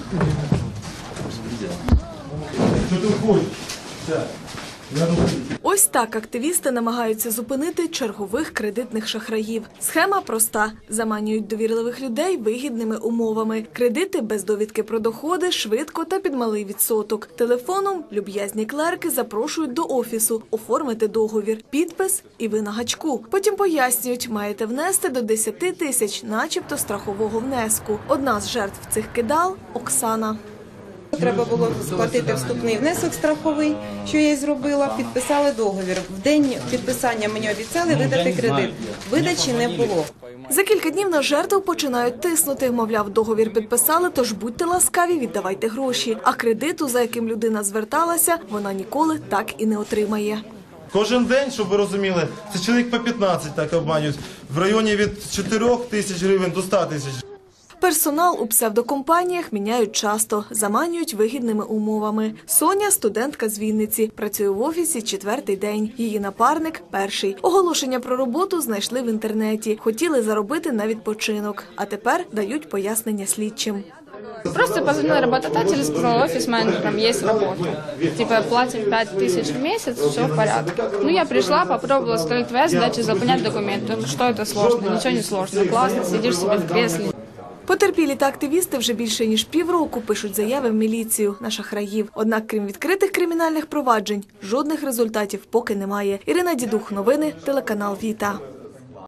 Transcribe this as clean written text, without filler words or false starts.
Що ти хочеш? Ось так активісти намагаються зупинити чергових кредитних шахраїв. Схема проста. Заманюють довірливих людей вигідними умовами. Кредити без довідки про доходи, швидко та під малий відсоток. Телефоном люб'язні клерки запрошують до офісу, оформити договір, підпис і ви на гачку. Потім пояснюють, маєте внести до 10 тисяч, начебто страхового внеску. Одна з жертв цих кидал – Оксана. Треба було сплатити вступний внесок страховий, що я й зробила, підписали договір. В день підписання мені обіцяли видати кредит. Видачі не було. За кілька днів на жертв починають тиснути. Мовляв, договір підписали, тож будьте ласкаві, віддавайте гроші. А кредиту, за яким людина зверталася, вона ніколи так і не отримає. Кожен день, щоб ви розуміли, це чоловік по 15 так обманюють. В районі від 4 тисяч гривень до 100 тисяч. Персонал у псевдокомпаніях міняють часто, заманюють вигідними умовами. Соня – студентка з Вінниці, працює в офісі 4-й день. Її напарник – 1-й. Оголошення про роботу знайшли в інтернеті. Хотіли заробити на відпочинок, а тепер дають пояснення слідчим. Просто позвонил работодатель и сказал, офис-менеджером есть работа. Типа платим 5 тысяч в месяц, все в порядке. Ну я пришла, попробовала, сказали, твоя задача заполнять документы. Что это сложно? Ничего не сложно. Классно, сидишь себе в кресле. Потерпілі та активісти вже більше ніж півроку пишуть заяви в міліцію на шахраїв. Однак, крім відкритих кримінальних проваджень, жодних результатів поки немає. Ірина Дідух, новини, телеканал Віта.